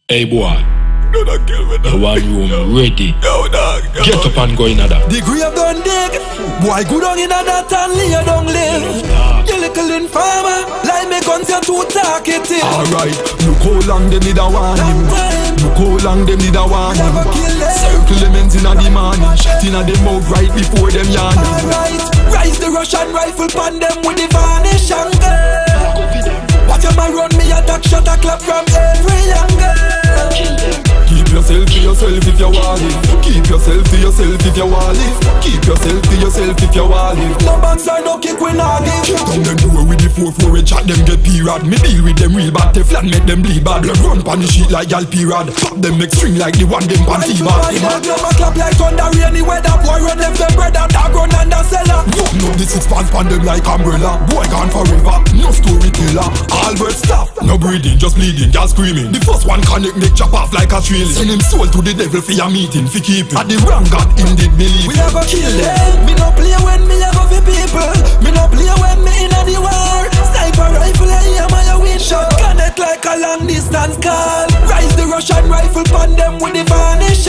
Hey boy, Gonna kill me the now. one room ready. Yo dog, yo. Get up and go in that. The grave done dig. Boy go down in a that and lay down live. You little informer, like me guns you too talkative. Alright, look how long them need a warning. Look how long them need a warning. Never kill them. Circle them ends inna the morning. Shot inna them mouth right before them yawning. Alright, rise the Russian rifle pan them with the varnish angle. Watch them a run me attack shot a clap from every angle. Keep yourself to yourself if you want it. Keep yourself to yourself if you want it. Keep yourself to yourself if you want it. No backside, no kick we not give. Shut down them door with the 4-4 and chat them get period. Me deal with them real bad, Teflon make them bleed bad. Blood run pan the sheet like gal period. Pop them make string like the one them pan Rifle T-bad. by dog, never clap like thunder, rainy weather. Boy run them bread and dog run under cellar. No, the 6 pants pan them like umbrella. Boy gone forever, no storyteller. All words stop, no breathing, just bleeding, just screaming. The first one connect make chop off like a trailing. Send him soul to the devil for your meeting, for keeping. At the wrong God in did believe. We never kill them. Me no play when me a go for people. Me no play when me inna the war. Sniper rifle I hear my win shot. Connect like a long distance call. Rise the Russian rifle pan them with the varnish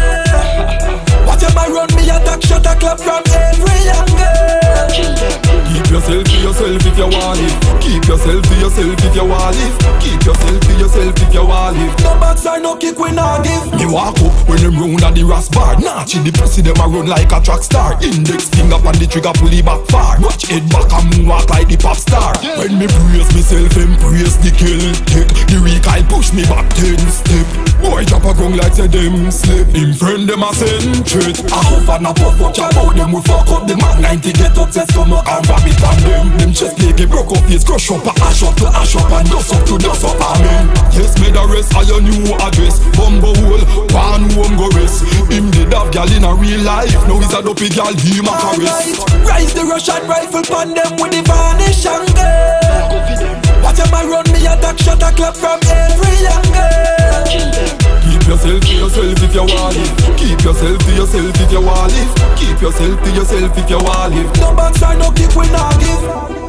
angle. Watch them a run me attack shot a clap from every angle. Keep yourself to yourself if you want it. Keep yourself to yourself if you want it. Keep yourself to yourself if you want it. No backside, no kick we not give. Me walk up when them round at the ras bar. Notch in the pussy them a run like a track star. Index finger on the trigger pull it back far. Watch head back and moonwalk like the pop star. When me praise myself embrace the kill. Take the recoil push me back 10 step. Boy drop a gun like say them slip. Him friend them a send threat. I hope and a puff watch about them. We fuck up the man 90 get up test come up and vomit on them. Them chest leg get broke up face crush up a ash up to ash up and dust up to dust up. Amen. Yes me the rest of your new address. Bumbo hole, one home go rest. Him did have gal in a real life. Now he's a dopey gal, he ma caress. Rise the Russian rifle pan them with the varnish angle. Watch them a run me attack shot a clap from every angle. Keep yourself to yourself if you want it. Keep yourself to yourself if you want it. Keep yourself to yourself if you want it. No backside, no kick we not give.